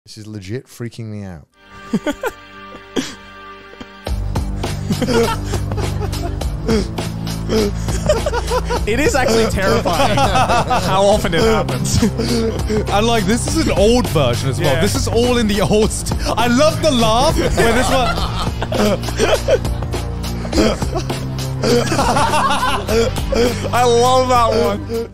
This is legit freaking me out. It is actually terrifying how often it happens. And like, this is an old version as well. Yeah. This is all in the old. I love the laugh when this one. I love that one.